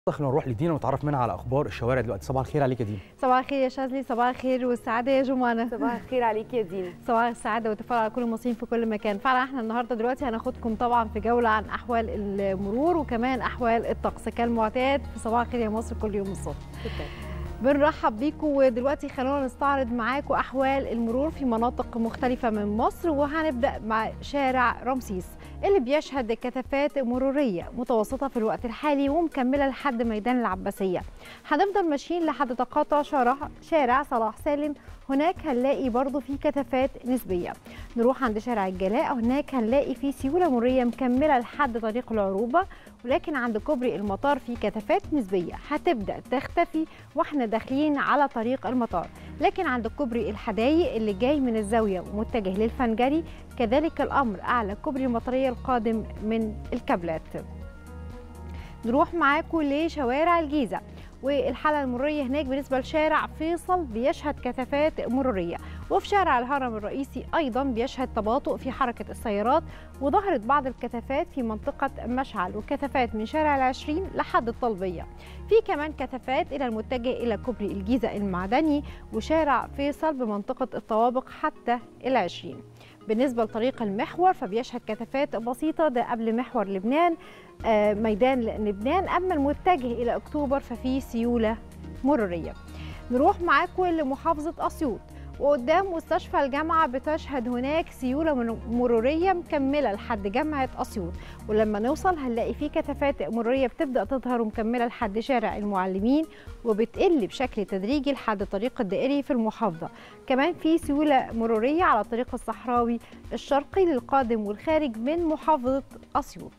خلينا نروح لدينا ونتعرف منها على اخبار الشوارع دلوقتي. صباح الخير عليك يا دينا. صباح الخير يا شاذلي، صباح الخير والسعاده يا جمانه. صباح الخير عليك يا دينا. صباح السعاده والتفاؤل على كل المصريين في كل مكان. فعلا احنا النهارده دلوقتي هناخدكم طبعا في جوله عن احوال المرور وكمان احوال الطقس كالمعتاد في صباح الخير يا مصر كل يوم الصبح. بنرحب بيكم ودلوقتي خلونا نستعرض معاكم احوال المرور في مناطق مختلفه من مصر، وهنبدا مع شارع رمسيس اللي بيشهد كثافات مروريه متوسطه في الوقت الحالي ومكمله لحد ميدان العباسيه. هنفضل ماشيين لحد تقاطع شارع صلاح سالم، هناك هنلاقي برضو في كثافات نسبيه. نروح عند شارع الجلاء، هناك هنلاقي في سيوله مروريه مكمله لحد طريق العروبه، ولكن عند كوبري المطار في كثافات نسبيه هتبدا تختفي واحنا داخلين على طريق المطار، لكن عند كوبري الحدايق اللي جاي من الزاويه ومتجه للفنجري كذلك الامر اعلى كوبري المطريه القادم من الكابلات. نروح معاكم لشوارع الجيزه، والحاله المروريه هناك بالنسبه لشارع فيصل بيشهد كثافات مروريه، وفي شارع الهرم الرئيسي ايضا بيشهد تباطؤ في حركه السيارات، وظهرت بعض الكثافات في منطقه مشعل وكثافات من شارع العشرين لحد الطلبيه. في كمان كثافات الى المتجه الى كوبري الجيزه المعدني وشارع فيصل بمنطقه الطوابق حتى العشرين. بالنسبه لطريق المحور فبيشهد كثافات بسيطه ده قبل محور لبنان ميدان لبنان، اما المتجه الى اكتوبر ففي سيوله مروريه. نروح معاكم لمحافظه اسيوط، وقدام مستشفى الجامعه بتشهد هناك سيوله مروريه مكمله لحد جامعه اسيوط، ولما نوصل هنلاقي في كثافات مروريه بتبدا تظهر ومكمله لحد شارع المعلمين وبتقل بشكل تدريجي لحد طريق الدائري في المحافظه. كمان في سيوله مروريه على الطريق الصحراوي الشرقي للقادم والخارج من محافظه اسيوط.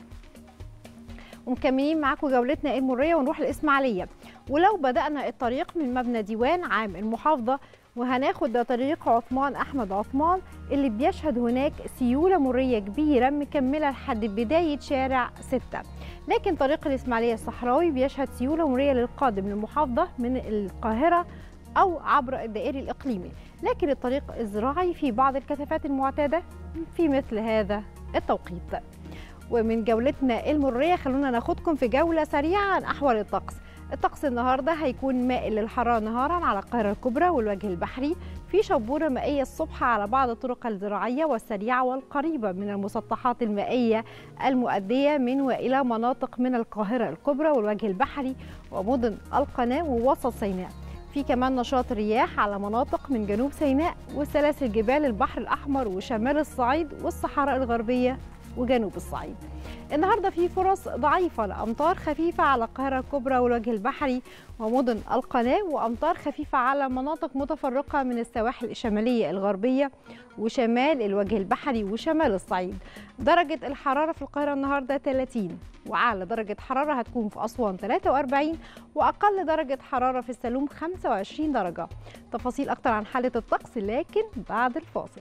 ومكملين معاكم جولتنا المروريه ونروح الاسماعيليه، ولو بدانا الطريق من مبنى ديوان عام المحافظه وهناخد طريق عثمان احمد عثمان اللي بيشهد هناك سيوله مروريه كبيره مكمله لحد بدايه شارع 6، لكن طريق الاسماعيليه الصحراوي بيشهد سيوله مروريه للقادم للمحافظه من القاهره او عبر الدائري الاقليمي، لكن الطريق الزراعي في بعض الكثافات المعتاده في مثل هذا التوقيت. ومن جولتنا المروريه خلونا ناخدكم في جوله سريعه عن احوال الطقس. الطقس النهارده هيكون مائل للحراره نهارا على القاهره الكبرى والوجه البحري، في شبوره مائيه الصبح على بعض الطرق الزراعيه والسريعه والقريبه من المسطحات المائيه المؤديه من والى مناطق من القاهره الكبرى والوجه البحري ومدن القناه ووسط سيناء. في كمان نشاط رياح على مناطق من جنوب سيناء وسلاسل جبال البحر الاحمر وشمال الصعيد والصحراء الغربيه وجنوب الصعيد. النهارده في فرص ضعيفه لامطار خفيفه على القاهره الكبرى والوجه البحري ومدن القناه، وامطار خفيفه على مناطق متفرقه من السواحل الشماليه الغربيه وشمال الوجه البحري وشمال الصعيد. درجه الحراره في القاهره النهارده 30، واعلى درجه حراره هتكون في اسوان 43، واقل درجه حراره في السلوم 25 درجه. تفاصيل اكتر عن حاله الطقس لكن بعد الفاصل.